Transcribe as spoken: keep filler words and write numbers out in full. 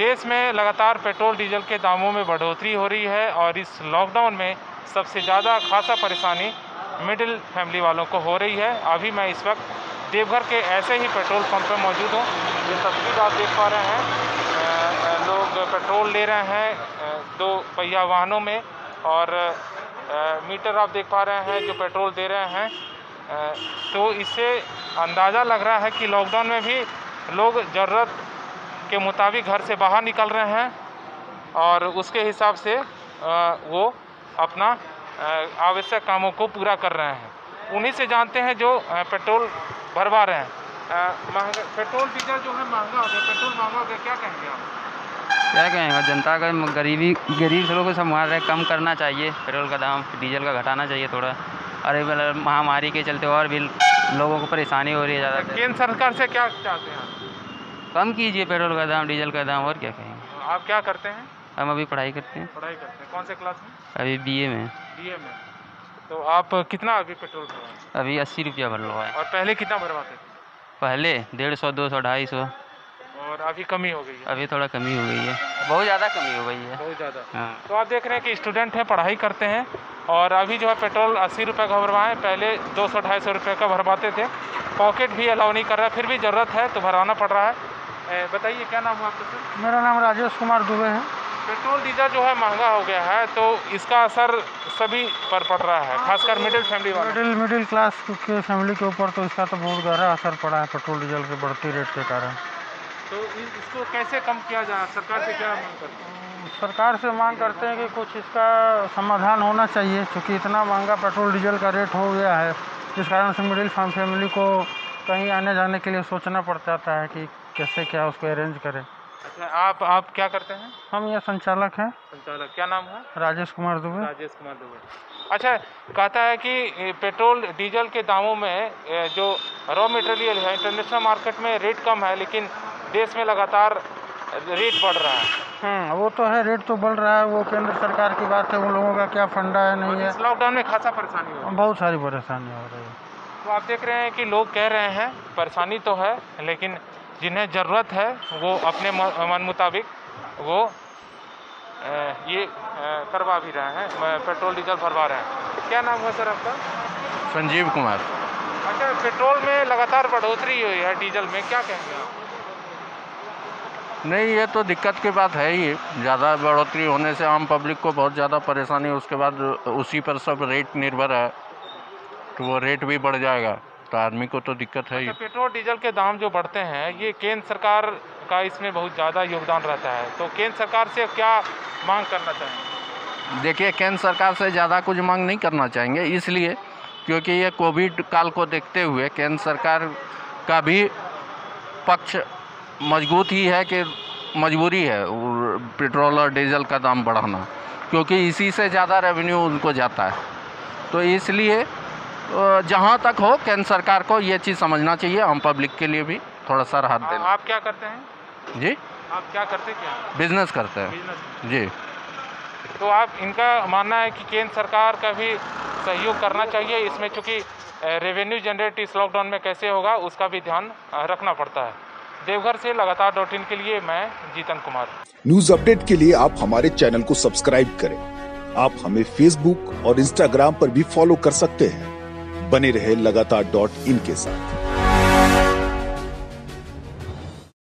देश में लगातार पेट्रोल डीजल के दामों में बढ़ोतरी हो रही है और इस लॉकडाउन में सबसे ज़्यादा खासा परेशानी मिडिल फैमिली वालों को हो रही है। अभी मैं इस वक्त देवघर के ऐसे ही पेट्रोल पंप पर मौजूद हूँ। ये तस्वीर आप देख पा रहे हैं, लोग पेट्रोल ले रहे हैं दो पहिया वाहनों में और मीटर आप देख पा रहे हैं जो पेट्रोल दे रहे हैं। तो इससे अंदाज़ा लग रहा है कि लॉकडाउन में भी लोग ज़रूरत के मुताबिक घर से बाहर निकल रहे हैं और उसके हिसाब से वो अपना आवश्यक कामों को पूरा कर रहे हैं। उन्हीं से जानते हैं जो पेट्रोल भरवा रहे हैं। महंगा पेट्रोल डीजल जो है महंगा हो गया, पेट्रोल महंगा हो गया, क्या कहेंगे आप? क्या कहेंगे, जनता का गरीबी गरीब से लोगों को संभाल रहे, कम करना चाहिए पेट्रोल का दाम, डीजल का घटाना चाहिए थोड़ा। अरे महामारी के चलते और भी लोगों को परेशानी हो रही है ज़्यादा। केंद्र सरकार से क्या चाहते हैं? कम कीजिए पेट्रोल का दाम, डीजल का दाम, और क्या कहेंगे। आप क्या करते हैं? हम अभी पढ़ाई करते हैं। पढ़ाई करते हैं, कौन से क्लास में? अभी बीए में। बीए में। तो आप कितना अभी पेट्रोल भरवाते? अभी अस्सी रुपया भर लो है। और पहले कितना भरवाते थे? पहले डेढ़ सौ दो सौ ढाई सौ। और अभी कमी हो गई है? अभी थोड़ा कमी हो गई है, बहुत ज़्यादा कमी हो गई है, बहुत ज़्यादा। हाँ। तो आप देख रहे हैं कि स्टूडेंट हैं, पढ़ाई करते हैं और अभी जो है पेट्रोल अस्सी रुपये का भरवाएं, पहले दो सौ ढाई सौ रुपये का भरवाते थे। पॉकेट भी अलाउ नहीं कर रहा, फिर भी ज़रूरत है तो भरवाना पड़ रहा है। बताइए क्या नाम है आपका सर? मेरा नाम राजेश कुमार दुबे है। पेट्रोल डीजल जो है महंगा हो गया है तो इसका असर सभी पर पड़ रहा है, खासकर मिडिल फैमिली वाले। मिडिल मिडिल क्लास के फैमिली के ऊपर तो इसका तो बहुत गहरा असर पड़ा है पेट्रोल डीजल के बढ़ती रेट के कारण। तो इसको कैसे कम किया जाए, सरकार से क्या मांग करते हैं? सरकार से मांग करते हैं कि कुछ इसका समाधान होना चाहिए, क्योंकि इतना महंगा पेट्रोल डीजल का रेट हो गया है जिस कारण से मिडिल फैमिली को कहीं आने जाने के लिए सोचना पड़ जाता है कि कैसे क्या उसको अरेंज करें। अच्छा, आप आप क्या करते हैं? हम यहाँ संचालक हैं। संचालक, क्या नाम है? राजेश कुमार दुबे। राजेश कुमार दुबे। अच्छा, कहता है कि पेट्रोल डीजल के दामों में जो रॉ मटेरियल है इंटरनेशनल मार्केट में रेट कम है, लेकिन देश में लगातार रेट बढ़ रहा है। हम्म वो तो है, रेट तो बढ़ रहा है, वो केंद्र सरकार की बात है, उन लोगों का क्या फंडा है नहीं है। इस लॉकडाउन में खासा परेशानी हो रही है, बहुत सारी परेशानी हो रही है। तो आप देख रहे हैं कि लोग कह रहे हैं परेशानी तो है, लेकिन जिन्हें ज़रूरत है वो अपने मन मुताबिक वो ये करवा भी रहे हैं, पेट्रोल डीजल भरवा रहे हैं। क्या नाम है सर आपका? संजीव कुमार। अच्छा, पेट्रोल में लगातार बढ़ोतरी हुई है, डीजल में क्या कहेंगे आप? नहीं, ये तो दिक्कत की बात है ही। ज़्यादा बढ़ोतरी होने से आम पब्लिक को बहुत ज़्यादा परेशानी, उसके बाद उसी पर सब रेट निर्भर है तो वो रेट भी बढ़ जाएगा तो आदमी को तो दिक्कत है ही। अच्छा, पेट्रोल डीजल के दाम जो बढ़ते हैं ये केंद्र सरकार का इसमें बहुत ज़्यादा योगदान रहता है, तो केंद्र सरकार से क्या मांग करना चाहेंगे? देखिए, केंद्र सरकार से ज़्यादा कुछ मांग नहीं करना चाहेंगे, इसलिए क्योंकि ये कोविड काल को देखते हुए केंद्र सरकार का भी पक्ष मजबूत ही है कि मजबूरी है पेट्रोल और डीजल का दाम बढ़ाना, क्योंकि इसी से ज़्यादा रेवेन्यू उनको जाता है। तो इसलिए जहाँ तक हो केंद्र सरकार को ये चीज़ समझना चाहिए, आम पब्लिक के लिए भी थोड़ा सा राहत देना। आप क्या करते हैं? जी, आप क्या करते क्या? बिजनेस करते हैं। बिजनेस। जी। तो आप इनका मानना है कि केंद्र सरकार का भी सहयोग करना चाहिए इसमें, चूँकि रेवेन्यू जनरेट इस लॉकडाउन में कैसे होगा उसका भी ध्यान रखना पड़ता है। देवघर से लगातार डॉट इन के लिए मैं जीतन कुमार। न्यूज अपडेट के लिए आप हमारे चैनल को सब्सक्राइब करें। आप हमें फेसबुक और इंस्टाग्राम पर भी फॉलो कर सकते हैं। बने रहे लगातार डॉट इन के साथ।